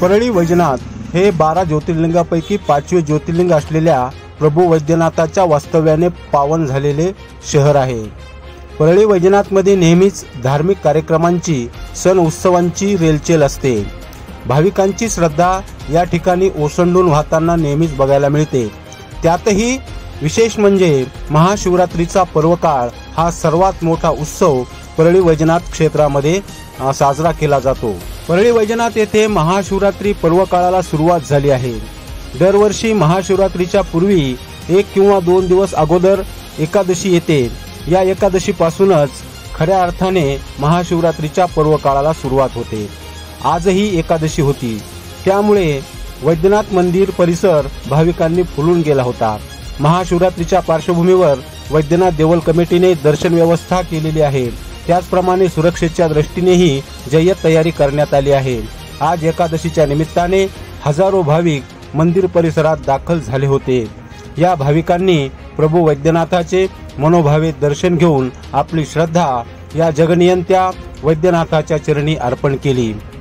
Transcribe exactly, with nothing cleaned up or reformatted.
परळी वैजनाथ हे बारा ज्योतिर्लिंगापैकी पाचवे ज्योतिर्लिंग असलेल्या प्रभू वैद्यनाथाच्या वास्तव्याने पावन झालेले शहर आहे। परळी वैजनाथमध्ये नेहमीच धार्मिक कार्यक्रमांची, सण उत्सवांची रेलचेल असते। भाविकांची श्रद्धा या ठिकाणी ओसंडून वाहताना नेहमीच बघायला मिळते। त्यातही विशेष म्हणजे महाशिवरात्रीचा पर्वकाळ हा सर्वात मोठा उत्सव परळी वैजनाथ क्षेत्रामध्ये साजरा केला जातो। परळी वैजनाथ येथे महाशिवरात्री पर्वकाळाला सुरुवात झाली आहे। दरवर्षी महाशिवरात्रीच्या पूर्वी एक किंवा दोन दिवस अगोदर एकादशी येते। या एकादशी पासूनच खऱ्या अर्थाने महाशिवरात्रीच्या पर्वकाळाला सुरुवात होते। आजही एकादशी होती, त्यामुळे वैद्यनाथ मंदिर परिसर भाविकांनी फुलून गेला होता। महाशिवरात्रीच्या पार्श्वभूमीवर वैद्यनाथ देवल कमिटीने दर्शन व्यवस्था केलेली आहे। त्याचप्रमाणे सुरक्षेच्या दृष्टीनेही जय्यत तयारी करण्यात आली आहे। आज एकादशीच्या निमित्ताने हजारो भाविक मंदिर परिसरात दाखल झाले होते। या भाविकांनी प्रभू वैद्यनाथाचे मनोभावे दर्शन घेऊन आपली श्रद्धा या जगनियंत्या वैद्यनाथाच्या चरणी अर्पण केली।